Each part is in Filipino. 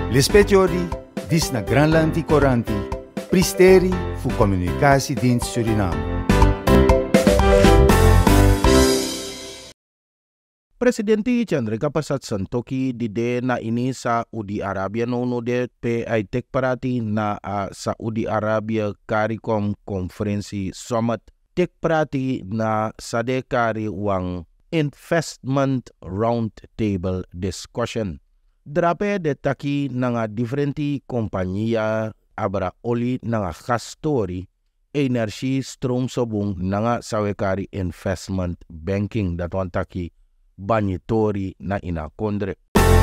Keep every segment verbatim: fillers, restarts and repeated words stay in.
L'espetiori, dis na Granlandi Coranti, pristeri fu Communicatiedienst Suriname. Presidente Chandrika Persat Santokhi di de na ini sa Saudi Arabia no de pe ay tek parati na uh, Saudi Arabia CARICOM konferensi summit tek parati na sade kari wang investment round table discussion. Drape de taki nanga differenti kompanya abra oli nanga gastori energie stroomsobung nanga sawekari investment banking dat wan taki banyitori na ina kondre.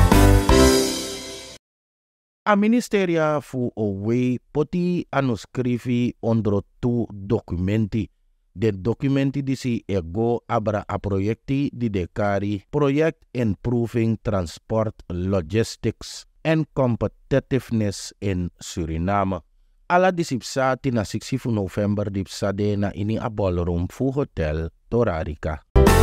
A ministeria fu owe poti anuskrivi ondro tu documenti. De documenti disi ego abra a projekti di dekari Project Improving Transport Logistics and Competitiveness in Suriname. Ala disipsa tina siksi November dipsade na ini a ballroom fu Hotel Torarica.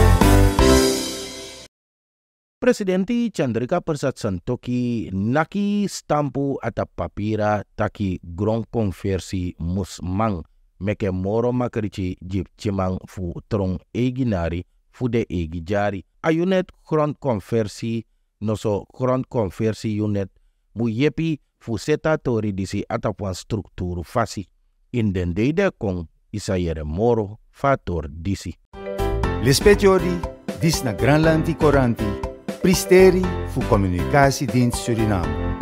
Presidente Chandrika Persat Santokhi naki stampu ata papira taki grong konversi musmang meke moro makrichi jip chimang fu trong eginari fu de egi jari. A unit grond konversi noso grond konversi unit mu yepi fu seta tori disi atapuan strukturu fasi. In den deide kong isayere moro fator disi. L'espetiori dis na Granlandi Coranti, pristeri fu Communicatiedienst Suriname.